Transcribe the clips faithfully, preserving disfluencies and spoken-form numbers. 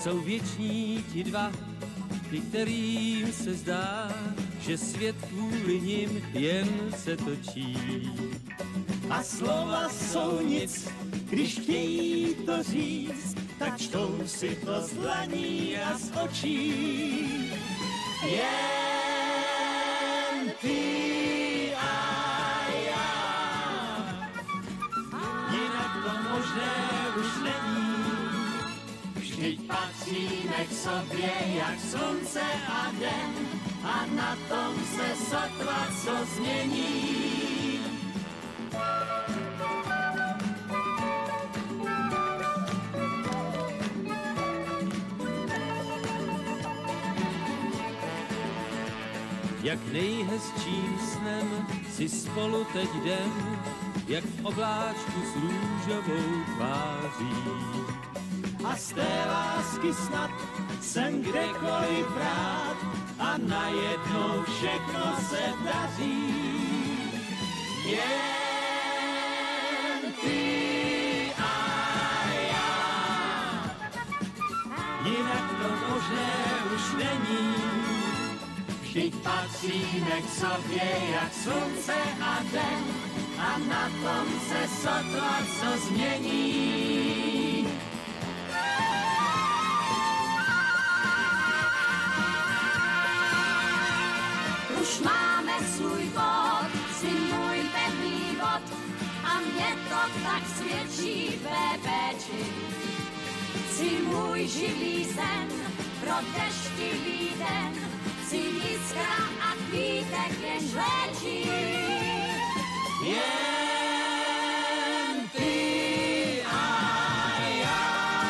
jsou věční ti dva, ty, kterým se zdá, že svět kvůli nim jen se točí. A slova jsou nic, když chtějí to říct, tak čtou si to z dlaní a z očí. Jen ty a já, jinak to možné už není. Vždyť patříme k sobě jak slunce a den, a na tom se sotva co změní. Jak nejhezčím snem si spolu teď jdem, jak v obláčku s růžovou tváří. A z té lásky snad jsem kdekoliv rád a najednou všechno se daří. Jen ty a já, jinak to možné už není. Vždyť patříme k sobě jak slunce a den, a na tom se sotva co změní. Už máme svůj bod, si můj pevný bod, a mě to tak svědčí v bé bé či. Jsi můj živý sen pro deštivý den, jsi jiskra a kvítek jenž léčí. Jen ty a já,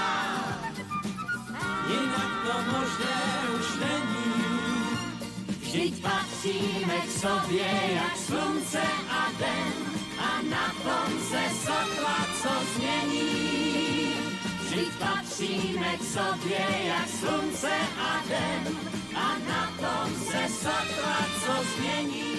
jinak to možné už není. Vždyť patříme k sobě jak slunce a den, a na tom se sotva co změní. Vždyť patříme k sobě jak slunce a den, a na tom se sotva co změní.